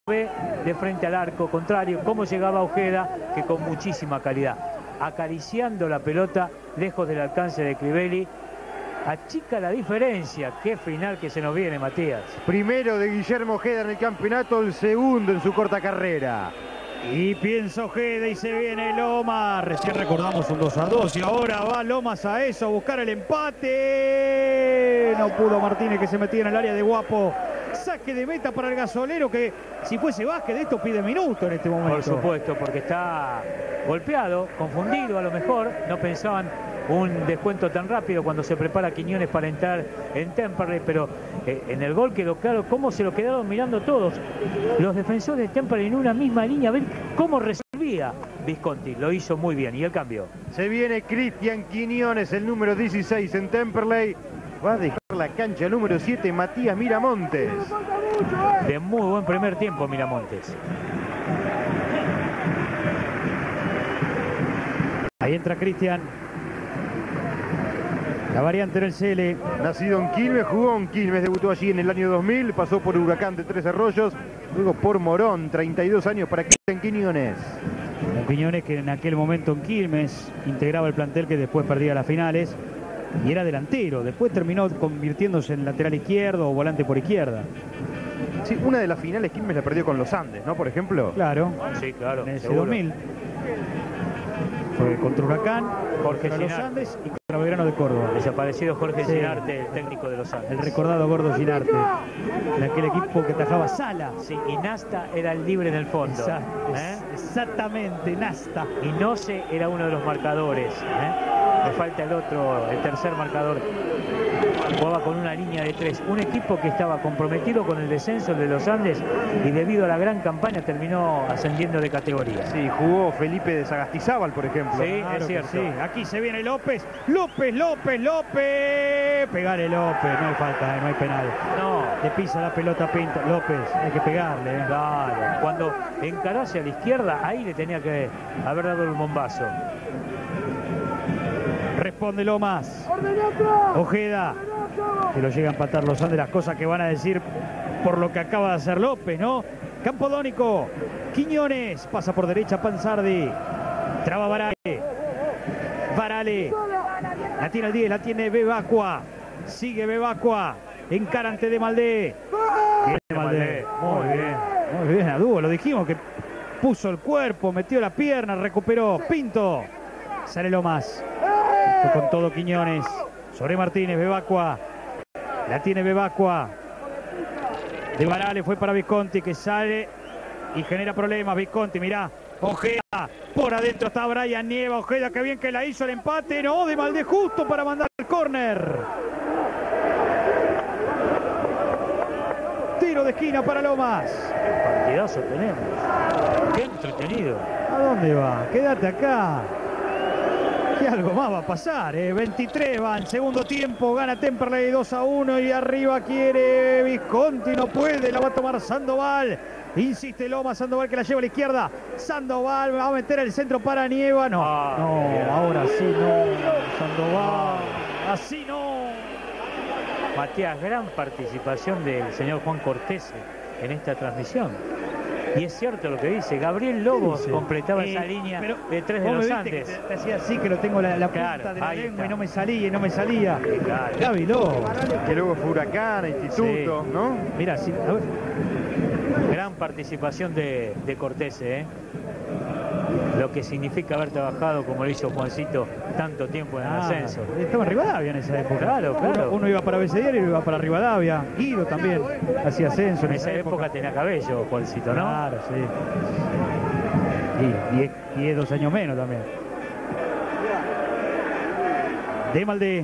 ve de frente al arco contrario cómo llegaba Ojeda, que con muchísima calidad, acariciando la pelota lejos del alcance de Crivelli, achica la diferencia. Qué final que se nos viene, Matías. Primero de Guillermo Ojeda en el campeonato, el segundo en su corta carrera. Y piensa Ojeda y se viene Lomas. Recién recordamos un 2-2 y ahora va Lomas a eso, a buscar el empate. No pudo Martínez, que se metía en el área de Guapo. Saque de meta para el gasolero, que si fuese Vázquez de esto pide minuto en este momento. Por supuesto, porque está golpeado, confundido a lo mejor. No pensaban un descuento tan rápido cuando se prepara Quiñones para entrar en Temperley, pero en el gol quedó claro cómo se lo quedaron mirando todos los defensores de Temperley en una misma línea, a ver cómo resolvía Visconti. Lo hizo muy bien y el cambio. Se viene Cristian Quiñones, el número 16 en Temperley. Va a dejar la cancha el número 7, Matías Miramontes. De muy buen primer tiempo Miramontes. Ahí entra Cristian. La variante en el CL. Nacido en Quilmes, jugó en Quilmes, debutó allí en el año 2000, pasó por Huracán de Tres Arroyos, luego por Morón, 32 años para Cristian Quiñones. Un Quiñones que en aquel momento en Quilmes integraba el plantel que después perdía las finales y era delantero, después terminó convirtiéndose en lateral izquierdo o volante por izquierda. Sí, una de las finales Quilmes la perdió con los Andes, ¿no? Por ejemplo. Claro, sí, claro, en ese seguro. 2000. Fue contra Huracán, Jorge contra los Ginarte. Andes y contra Belgrano de Córdoba. Desaparecido Jorge Sí. Ginarte, el técnico de los Andes. El recordado Gordo Ginarte, en aquel equipo que atajaba Sala. Sí, y Nasta era el libre en el fondo. Exactamente, Nasta. Y Noce era uno de los marcadores. Le falta el otro, el tercer marcador. Jugaba con una línea de 3. Un equipo que estaba comprometido con el descenso, el de los Andes, y debido a la gran campaña terminó ascendiendo de categoría. Sí, jugó Felipe de Sagastizábal, por ejemplo. Sí, Claro es cierto. que sí. Aquí se viene López. López. Pegale López. No hay falta, no hay penal. No, Le pisa la pelota Pinto. López, hay que pegarle. claro. Cuando encaró hacia la izquierda, ahí le tenía que haber dado el bombazo. Responde Lomas. Ojeda, que lo llega a empatar los Andes. Las cosas que van a decir por lo que acaba de hacer López, ¿no? Campodónico. Quiñones. Pasa por derecha Panzardi. Traba Varale. La tiene el 10, la tiene Bebacua. Sigue Bebacua. Encara ante de Maldé. Bien de Maldé. Muy bien. Muy bien, a dúo. Lo dijimos que puso el cuerpo, metió la pierna, recuperó. Pinto. Sale Lomas. Fue con todo Quiñones. Sobre Martínez, Bebacua. La tiene Bebacua. De Varale fue para Visconti, que sale y genera problemas. Visconti, mirá. Ojeda. Por adentro está Brian Nieva. Ojeda, que bien que la hizo el empate. No, de Maldé justo para mandar el córner. Tiro de esquina para Lomas. Partidazo tenemos. Qué entretenido. ¿A dónde va? Quédate acá. Que algo más va a pasar, 23 van, segundo tiempo, gana Temperley 2-1 y arriba quiere Visconti, no puede, la va a tomar Sandoval. Insiste Lomas, Sandoval que la lleva a la izquierda. Sandoval va a meter el centro para Nieva. No, ahora sí no. Sandoval, así no. Matías, gran participación del señor Juan Cortés en esta transmisión. Y es cierto lo que dice, Gabriel Lobos completaba esa línea de 3 de los Andes. Te hacía así, que lo tengo la Claro, punta de la ahí lengua está. y no me salía. Claro. Gaby Lobos. Que luego fue Huracán, Instituto, Sí. ¿no? Mira, sí, a ver. Gran participación de Cortés, lo que significa haber trabajado como lo hizo Juancito tanto tiempo en el ascenso. Estaba en Rivadavia en esa época. Claro. Uno iba para Becedier y uno iba para Rivadavia. Guido también hacía ascenso En esa época tenía cabello, Juancito, ¿no? Claro, sí. Y es 2 años menos también. De Maldé.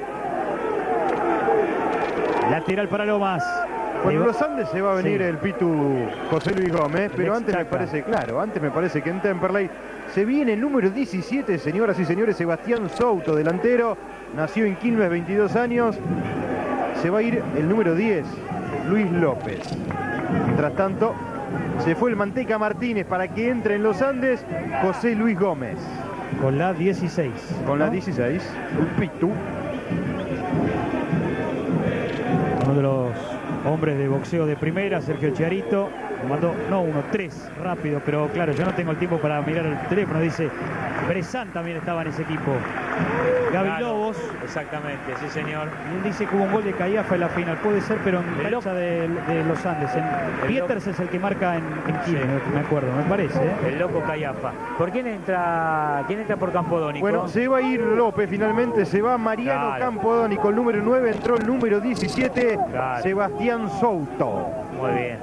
Lateral para Lomas. Con los Andes se va a venir el Pitu José Luis Gómez, pero antes me Extraca. parece que en Temperley se viene el número 17, señoras y señores, Sebastián Souto, delantero, nació en Quilmes, 22 años. Se va a ir el número 10, Luis López. Mientras tanto, se fue el Manteca Martínez para que entre en los Andes José Luis Gómez. Con la 16. Con la 16, el Pitu. Uno de los hombres de boxeo de primera. Sergio Chiarito mandó, no uno, 3 rápido, pero claro, yo no tengo el tiempo para mirar el teléfono. Dice, Bressan también estaba en ese equipo. Gaby Lobos. Exactamente, sí señor. Y él dice que hubo un gol de Cayafa en la final. Puede ser, pero en cancha de los Andes. Pieters es el que marca en Quilmes, me acuerdo, me parece. El loco Cayafa. ¿Por quién entra por Campodónico? Bueno, se va a ir López finalmente, se va Mariano Campodónico, el número 9, entró el número 17, Sebastián Souto. Muy bien.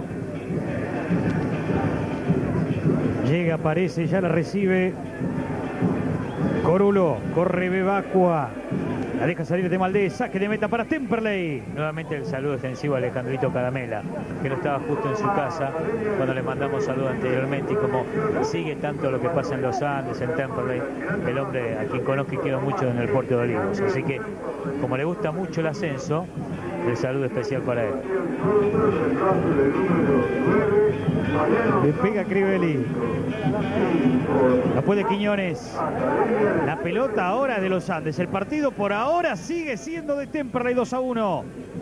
Llega, aparece, ya la recibe Corulo, corre Bebacqua, la deja salir de Maldé, saque de meta para Temperley. Nuevamente el saludo extensivo a Alejandrito Caramela, que no estaba justo en su casa cuando le mandamos saludo anteriormente, y como sigue tanto lo que pasa en los Andes, en Temperley, el hombre a quien conozco y quiero mucho en el Puerto de Olivos. Así que, como le gusta mucho el ascenso, el saludo especial para él. Le pega Crivelli. La puede Quiñones. La pelota ahora de los Andes. El partido por ahora sigue siendo de Temperley, 2-1.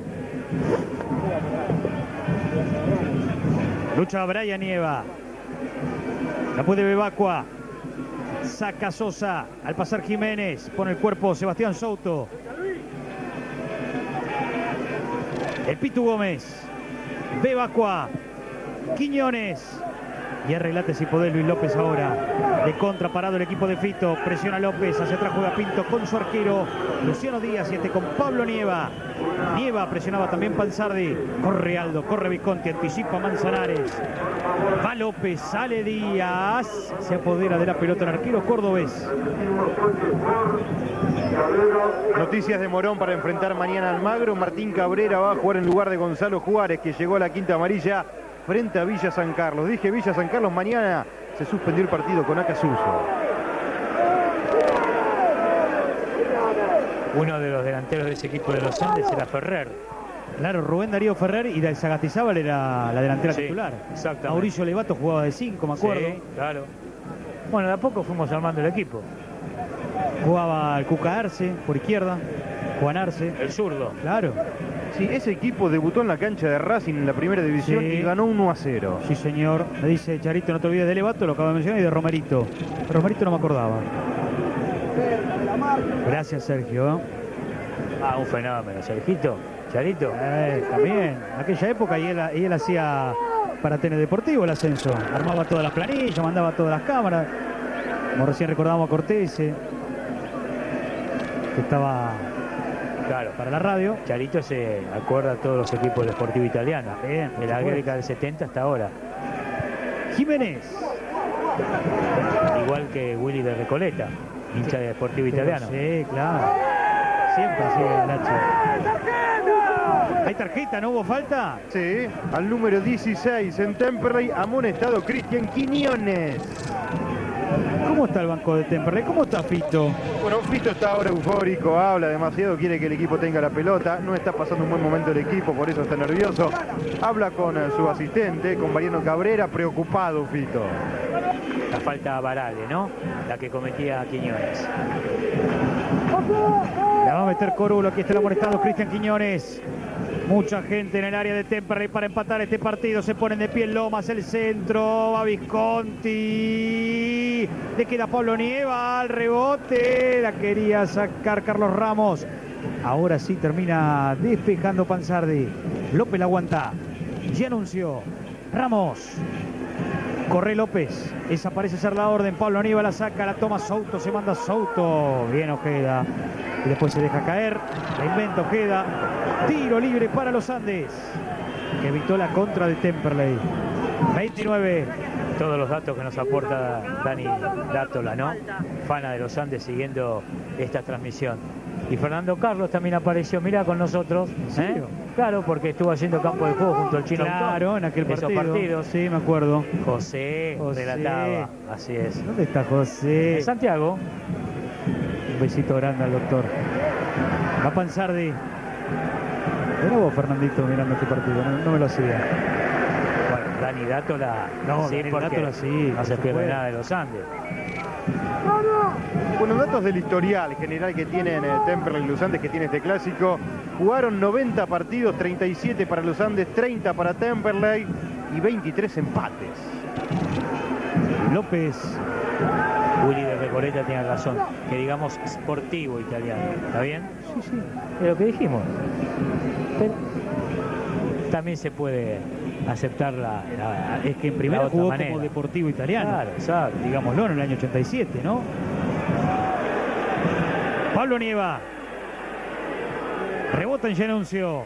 Lucha Brian Nieva. La puede Bebacqua. Saca Sosa. Al pasar Jiménez. Pone el cuerpo Sebastián Souto. El Pitu Gómez. Bebacqua. Quiñones. Y arreglate si podés, Luis López ahora. De contra, parado el equipo de Fito. Presiona López, hacia atrás juega Pinto con su arquero Luciano Díaz, y con Pablo Nieva. Nieva presionaba también Panzardi. Corre Aldo, corre Visconti, anticipa Manzanares. Va López, sale Díaz. Se apodera de la pelota el arquero cordobés. Noticias de Morón para enfrentar mañana al Almagro. Martín Cabrera va a jugar en lugar de Gonzalo Juárez, que llegó a la quinta amarilla, frente a Villa San Carlos. Dije Villa San Carlos, mañana se suspendió el partido con Acasuso. Uno de los delanteros de ese equipo de los Andes era Ferrer. Claro, Rubén Darío Ferrer, y de Sagatizábal era la delantera titular. Exactamente. Mauricio Levato jugaba de 5, me acuerdo. Sí, claro. Bueno, de a poco fuimos armando el equipo. Jugaba el Cuca Arce por izquierda, Juan Arce. El zurdo. Claro. Sí, ese equipo debutó en la cancha de Racing en la primera división y ganó 1-0. Sí, señor. Me dice Charito, no te olvides de Levato, lo acabo de mencionar, y de Romerito. Romerito no me acordaba. Gracias, Sergio. Ah, un fenómeno, Sergito. Charito. También. En aquella época y él hacía para TN Deportivo el ascenso. Armaba todas las planillas, mandaba todas las cámaras. Como recién recordamos a Cortese, que estaba para la radio. Charito se acuerda a todos los equipos del Sportivo Italiano. Bien, de la década del 70 hasta ahora. Jiménez. Igual que Willy de Recoleta, hincha de Sportivo Italiano. Sí, claro. Siempre sigue el Nacho. ¿Hay tarjeta? ¿No hubo falta? Sí, al número 16 en Temperley, amonestado Cristian Quiñones. ¿Cómo está el banco de Temperley? ¿Cómo está Fito? Bueno, Fito está ahora eufórico, habla demasiado, quiere que el equipo tenga la pelota, no está pasando un buen momento el equipo, por eso está nervioso. Habla con su asistente, con Mariano Cabrera, preocupado Fito. La falta a Barale, ¿no? La que cometía Quiñones. La va a meter Corulo, aquí está el amonestado Cristian Quiñones. Mucha gente en el área de Temperley para empatar este partido. Se ponen de pie en Lomas, el centro. Va Visconti. Le queda Pablo Nieva al rebote. La quería sacar Carlos Ramos. Ahora sí termina despejando Panzardi. López la aguanta. Ya anunció. Ramos. Corre López. Esa parece ser la orden. Pablo Nieva la saca, la toma Souto. Se manda Souto. Bien Ojeda. Y después se deja caer. La inventa Ojeda. Tiro libre para los Andes, que evitó la contra de Temperley. 29. Todos los datos que nos aporta Dani Dátola, ¿no? Fana de los Andes siguiendo esta transmisión. Y Fernando Carlos también apareció, mirá, con nosotros. ¿En serio? Claro, porque estuvo haciendo campo de juego junto al Chino. Claro, en aquel partido. Esos partidos. Sí, me acuerdo. José relataba, así es. ¿Dónde está José? En Santiago. Un besito grande al doctor. Va Panzardi. Era vos, Fernandito, mirando este partido, no me lo hacía. Bueno, Dani Dátola, no, sí, Dani porque Dátola sí, no se pierde nada de los Andes. Bueno, datos del historial general que tienen Temperley y los Andes, que tiene este clásico. Jugaron 90 partidos, 37 para los Andes, 30 para Temperley y 23 empates. López. Willy de Recoleta tiene razón, que digamos sportivo italiano, ¿está bien? Sí, sí. Es lo que dijimos. Pero también se puede aceptar es que en primera la otra jugó manera. como deportivo italiano. Claro, exacto. Digámoslo, en el año 87, ¿no? Pablo Nieva. Rebota en Gianuncio.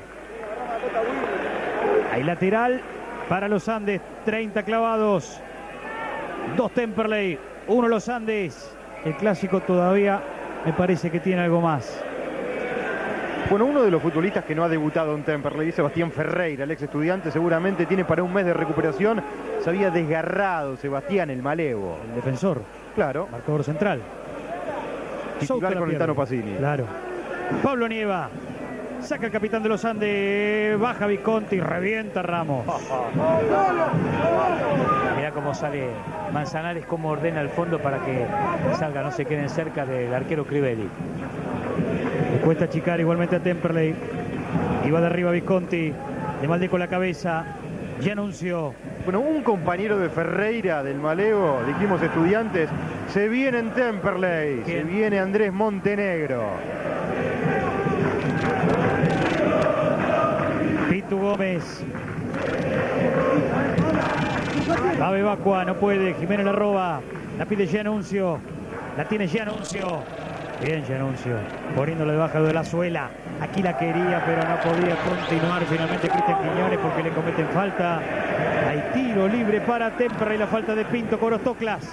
Hay lateral para los Andes. 30 clavados. 2 Temperley. 1 los Andes. El clásico todavía me parece que tiene algo más. Bueno, uno de los futbolistas que no ha debutado en Temperley, Sebastián Ferreira, el ex estudiante, seguramente tiene para un mes de recuperación. Se había desgarrado Sebastián, el malevo. El defensor. Claro. Marcador central. Titular con el Tano Pacini. Claro. Pablo Nieva. Saca el capitán de los Andes. Baja Visconti y revienta Ramos. Mirá cómo sale Manzanares, cómo ordena el fondo para que salga, no se queden cerca del arquero Crivelli. Le cuesta achicar igualmente a Temperley. Iba de arriba Visconti. De Malde con la cabeza. Gianuncio. Bueno, un compañero de Ferreira, del malevo, dijimos estudiantes, se viene en Temperley. ¿Quién? Se viene Andrés Montenegro. Pitu Gómez. Va Bebacua, no puede. Jiménez la roba. La pide Gianuncio. La tiene Gianuncio. Bien Gianuncio. Poniéndole debajo de la suela. Aquí la quería, pero no podía continuar. Finalmente Cristian Quiñones porque le cometen falta. Hay tiro libre para Temperley. La falta de Pinto Corostoclas.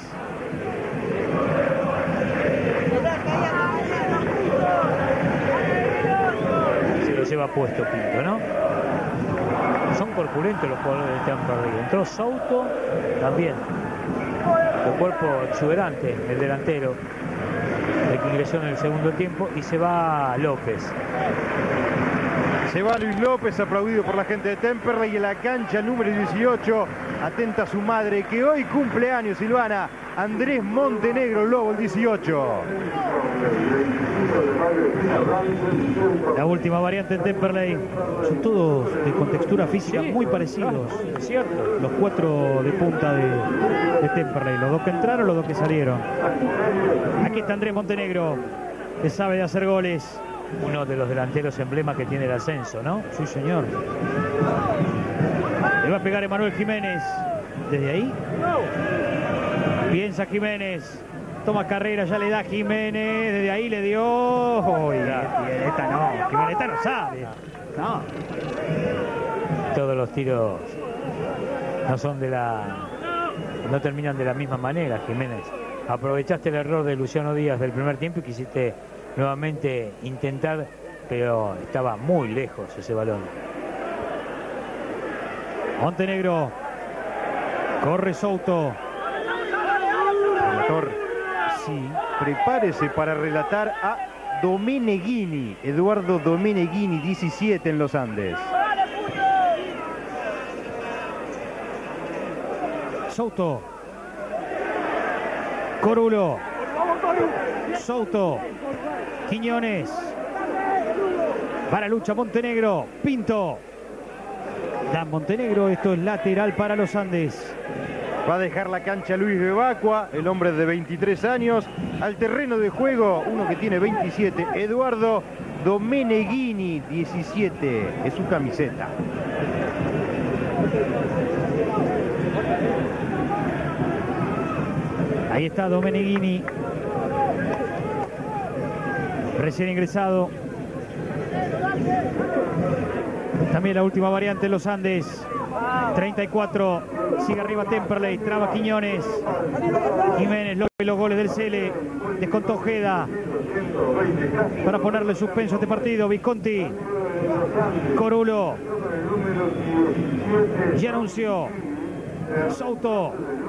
Se lo lleva puesto Pinto, ¿no? Son corpulentos los jugadores de Temperley. Entró Souto también. El cuerpo exuberante, el delantero, el que ingresó en el segundo tiempo, y se va López. Se va Luis López, aplaudido por la gente de Temperley, y en la cancha número 18, atenta a su madre, que hoy cumple años, Silvana. Andrés Montenegro, el Lobo, el 18. La última variante en Temperley. Son todos de contextura física muy parecidos. Claro, es cierto. Los 4 de punta de Temperley. Los 2 que entraron, los 2 que salieron. Aquí está Andrés Montenegro, que sabe de hacer goles. Uno de los delanteros emblema que tiene el ascenso, ¿no? Sí, señor. Le va a pegar Emanuel Jiménez. Desde ahí. Piensa Jiménez. Toma carrera, ya le da Jiménez. Desde ahí le dio. Uy, esta no. Jiménez esta no sabe. No. Todos los tiros no son no terminan de la misma manera, Jiménez. Aprovechaste el error de Luciano Díaz del primer tiempo y quisiste nuevamente intentar, pero estaba muy lejos ese balón. Montenegro. Corre Souto. Relator, sí, prepárese para relatar a Domeneghini, Eduardo Domeneghini, 17 en los Andes. Souto. Corulo. Souto. Quiñones. Para lucha Montenegro. Pinto. Dan Montenegro. Esto es lateral para los Andes. Va a dejar la cancha Luis Bebacua, el hombre de 23 años. Al terreno de juego, uno que tiene 27, Eduardo Domeneghini, 17. Es su camiseta. Ahí está Domeneghini. Recién ingresado. También la última variante en los Andes. 34. Sigue arriba Temperley. Traba Quiñones. Jiménez López, los goles del Cele. Descontó Ojeda para ponerle suspenso a este partido. Visconti. Corulo. Gianuncio. Souto.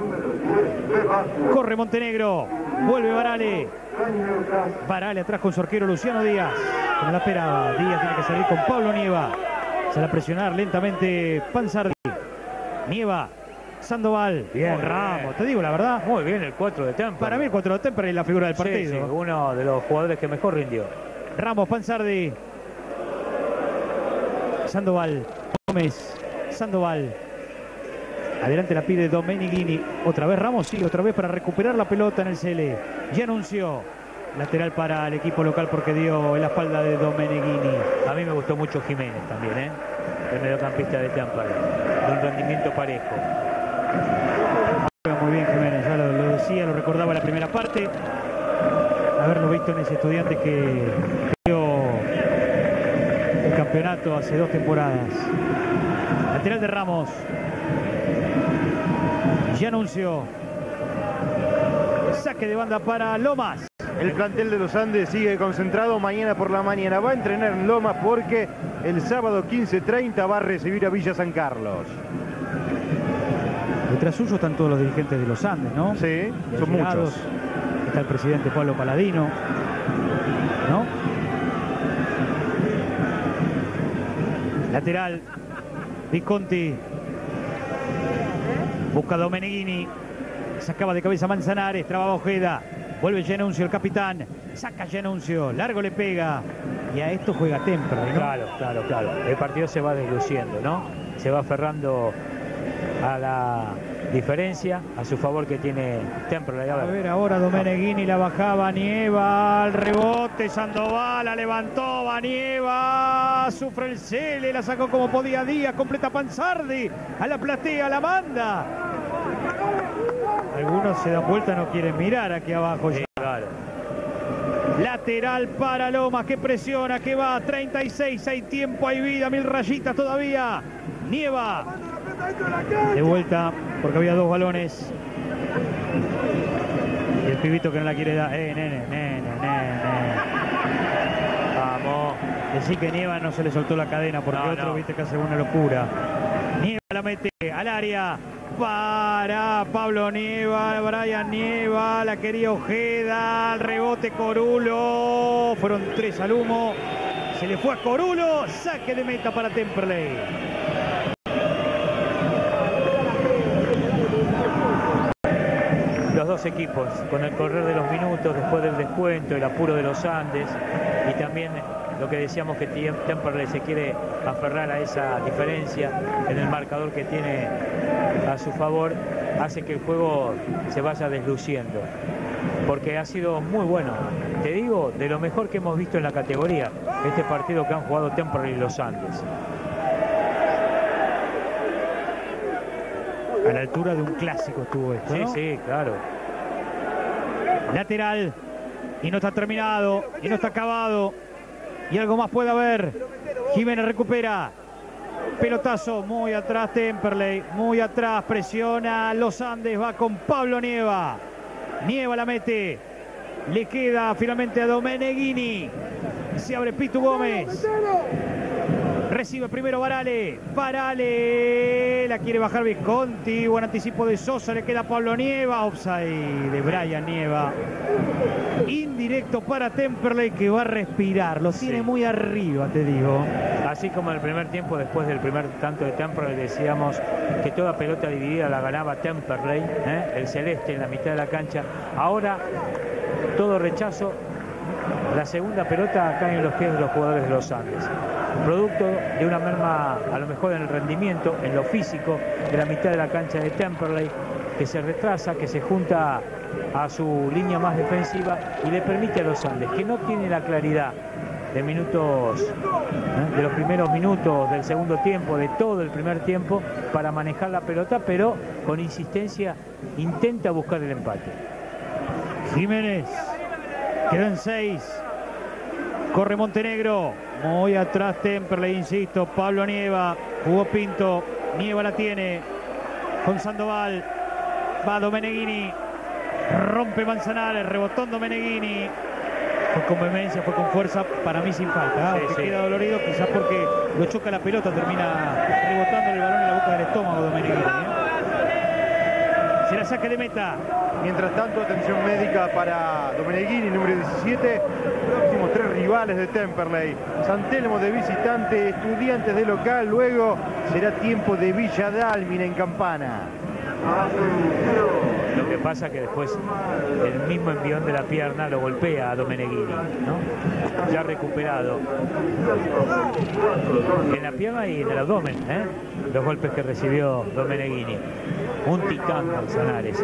Corre Montenegro. Vuelve Varale. Varale atrás con su arquero Luciano Díaz. Como la esperaba. Díaz tiene que salir con Pablo Nieva. Se la presionar lentamente Panzardi. Nieva. Sandoval. Bien, Ramos. Te digo la verdad. Muy bien el 4 de Temperley. Para mí el 4 de Temperley es la figura del partido. Sí, uno de los jugadores que mejor rindió. Ramos, Panzardi. Sandoval. Gómez. Sandoval. Adelante la pide Domeneghini. Otra vez Ramos, sí, otra vez para recuperar la pelota en el CL. Ya anunció. Lateral para el equipo local porque dio en la espalda de Domeneghini. A mí me gustó mucho Jiménez también, el mediocampista de Temperley. De un rendimiento parejo. Juega muy bien Jiménez, ya lo decía, lo recordaba en la primera parte. Haberlo visto en ese Estudiantes que dio el campeonato hace 2 temporadas. Lateral de Ramos. Ya anunció. Saque de banda para Lomas. El plantel de los Andes sigue concentrado mañana por la mañana. Va a entrenar en Lomas porque el sábado 15:30 va a recibir a Villa San Carlos. Detrás suyo están todos los dirigentes de los Andes, ¿no? Sí, son muchos. Está el presidente Pablo Paladino, ¿no? Lateral, Visconti. Busca Domeneghini. Sacaba de cabeza Manzanares, trababa Ojeda. Vuelve Genuncio, el capitán. Saca Genuncio, largo le pega. Y a esto juega Temperley, ¿no? Claro. El partido se va desluciendo, ¿no? Se va aferrando a la diferencia, a su favor que tiene Temperley. A ver, ahora Domeneghini la bajaba, Nieva, al rebote, Sandoval, la levantó, Banieva, sufre el Cele, la sacó como podía Díaz, completa Panzardi, a la platea, la manda. Algunos se dan vuelta, no quieren mirar aquí abajo. Sí, claro. Lateral para Lomas, que presiona, que va, 36, hay tiempo, hay vida, 1000 rayitas todavía. Nieva. De vuelta, porque había 2 balones. Y el pibito que no la quiere dar. Nene. Vamos. Decí que Nieva no se le soltó la cadena, porque otro, viste, que hace una locura. Nieva la mete al área. Para Pablo Nieva, Brian Nieva, la quería Ojeda, al rebote Corulo. Fueron 3 al humo. Se le fue a Corulo. Saque de meta para Temperley. Los dos equipos, con el correr de los minutos, después del descuento, el apuro de los Andes, y también lo que decíamos que Temperley se quiere aferrar a esa diferencia en el marcador que tiene a su favor, hace que el juego se vaya desluciendo. Porque ha sido muy bueno, te digo, de lo mejor que hemos visto en la categoría, este partido que han jugado Temperley y los Andes. A la altura de un clásico estuvo esto, ¿no? Sí, claro. Lateral. Y no está terminado. Y no está acabado. Y algo más puede haber. Jiménez recupera. Pelotazo. Muy atrás Temperley. Muy atrás. Presiona los Andes. Va con Pablo Nieva. Nieva la mete. Le queda finalmente a Domeneghini. Se abre Pitu Gómez. Recibe primero Varale. Varale. La quiere bajar Visconti. Buen anticipo de Sosa. Le queda Pablo Nieva. Offside de Brian Nieva. Indirecto para Temperley, que va a respirar. Lo tiene muy arriba, te digo. Así como en el primer tiempo, después del primer tanto de Temperley, decíamos que toda pelota dividida la ganaba Temperley, el celeste en la mitad de la cancha. Ahora todo rechazo. La segunda pelota cae en los pies de los jugadores de los Andes. Producto de una merma, a lo mejor en el rendimiento, en lo físico, de la mitad de la cancha de Temperley, que se retrasa, que se junta a su línea más defensiva y le permite a los Andes, que no tiene la claridad de minutos, de los primeros minutos del segundo tiempo, de todo el primer tiempo, para manejar la pelota, pero con insistencia intenta buscar el empate. Jiménez. Quedan 6. Corre Montenegro. Muy atrás Temperley, insisto. Pablo Nieva. Jugó Pinto. Nieva la tiene. Con Sandoval. Va Domeneghini. Rompe Manzanares. Rebotón Domeneghini. Fue con vehemencia, fue con fuerza. Para mí sin falta. Sí. Queda dolorido quizás porque lo choca la pelota. Termina rebotando el balón en la boca del estómago Domeneghini. Se la saca de meta. Mientras tanto, atención médica para Domeneghini, número 17. Próximos 3 rivales de Temperley. San Telmo de visitante, Estudiantes de local. Luego será tiempo de Villa Dálmine en Campana. Lo que pasa que después el mismo envión de la pierna lo golpea a Domeneghini, ¿no? Ya recuperado en la pierna y en el abdomen, los golpes que recibió Domeneghini. Un titán Manzanares,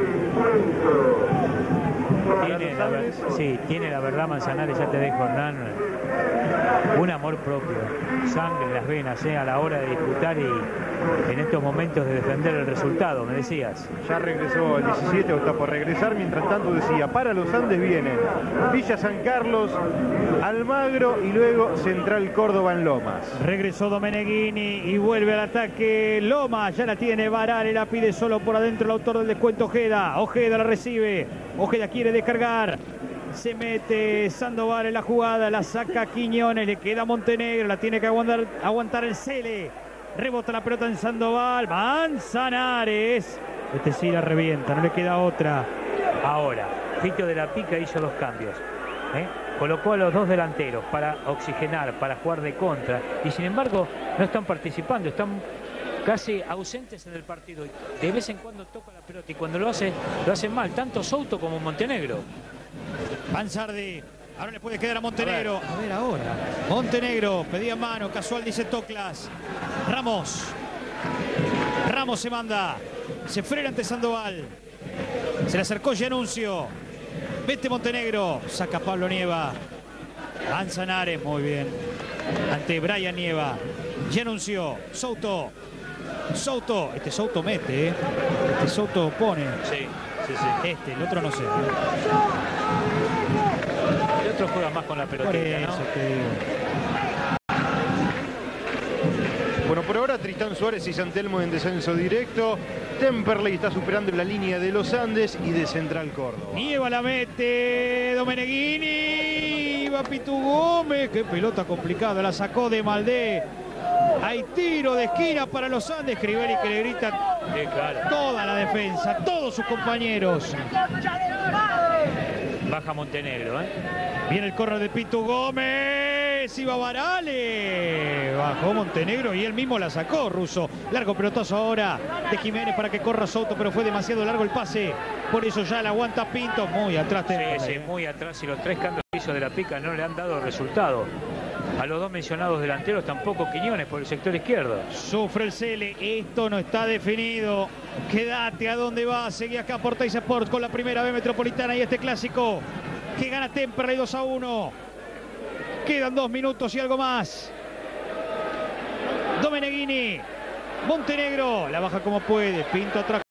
tiene la verdad Manzanares, ya te dejo, Hernán, un amor propio, sangre en las venas, a la hora de disputar y en estos momentos de defender el resultado, me decías. Ya regresó el 17, o está por regresar. Mientras tanto decía, para los Andes vienen Villa San Carlos, Almagro y luego Central Córdoba en Lomas. Regresó Domeneghini y vuelve al ataque Lomas, ya la tiene Varane, la pide solo por adentro el autor del descuento Ojeda. Ojeda la recibe, Ojeda quiere descargar. Se mete Sandoval en la jugada, la saca Quiñones, le queda Montenegro, la tiene que aguantar el Cele. Rebota la pelota en Sandoval, Manzanares. Este sí la revienta, no le queda otra. Ahora, Fito de la Pica hizo los cambios. Colocó a los dos delanteros para oxigenar, para jugar de contra. Y sin embargo, no están participando, están casi ausentes en el partido. De vez en cuando toca la pelota y cuando lo hacen mal, tanto Souto como Montenegro. Panzardi, ahora le puede quedar a Montenegro. A ver ahora. Montenegro, pedía mano, casual dice Toklas. Ramos se manda. Se frena ante Sandoval. Se le acercó Gianuncio. Vete Montenegro. Saca Pablo Nieva. Manzanares, muy bien. Ante Brian Nieva. Gianuncio. Souto. Este Souto mete, Este Souto pone. Sí. El otro no sé. El otro juega más con la pelotita, por eso, ¿no? te digo. Bueno, por ahora Tristán Suárez y San Telmo en descenso directo. Temperley está superando la línea de los Andes y de Central Córdoba. Nieva la mete, Domeneghini, va Pitu Gómez, qué pelota complicada, la sacó de Maldé. Hay tiro de esquina para los Andes, Criberi que le grita toda la defensa, todos sus compañeros. Baja Montenegro, Viene el córner de Pitu Gómez, iba Varane. Bajó Montenegro y él mismo la sacó, Russo. Largo pelotazo ahora de Jiménez para que corra Souto, pero fue demasiado largo el pase. Por eso ya la aguanta Pinto, muy atrás. Sí, muy atrás, y los tres cambios que hizo de la Pica no le han dado resultado. A los dos mencionados delanteros, tampoco Quiñones por el sector izquierdo. Sufre el Cele, esto no está definido. Quédate a donde va, seguí acá por Teis Sports con la primera B Metropolitana y este clásico que gana Temperley 2-1. Quedan 2 minutos y algo más. Domeneghini, Montenegro, la baja como puede, Pinto atrás.